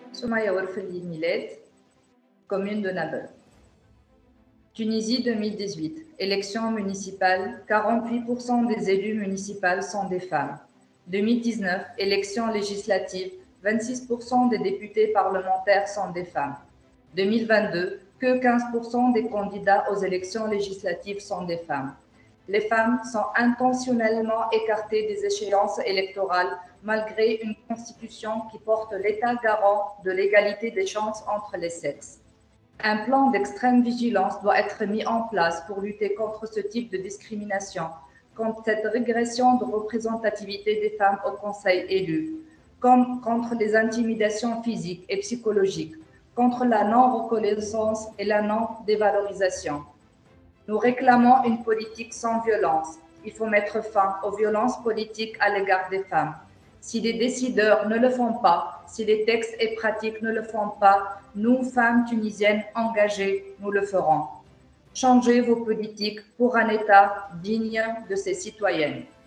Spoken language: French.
Soumaïa Warfeli Millet, commune de Nabeul. Tunisie 2018, élections municipales, 48% des élus municipaux sont des femmes. 2019, élections législatives, 26% des députés parlementaires sont des femmes. 2022, que 15% des candidats aux élections législatives sont des femmes. Les femmes sont intentionnellement écartées des échéances électorales malgré une constitution qui porte l'État garant de l'égalité des chances entre les sexes. Un plan d'extrême vigilance doit être mis en place pour lutter contre ce type de discrimination, contre cette régression de représentativité des femmes au conseil élu, comme contre les intimidations physiques et psychologiques, contre la non-reconnaissance et la non-dévalorisation. Nous réclamons une politique sans violence. Il faut mettre fin aux violences politiques à l'égard des femmes. Si les décideurs ne le font pas, si les textes et pratiques ne le font pas, nous, femmes tunisiennes engagées, nous le ferons. Changez vos politiques pour un État digne de ses citoyennes.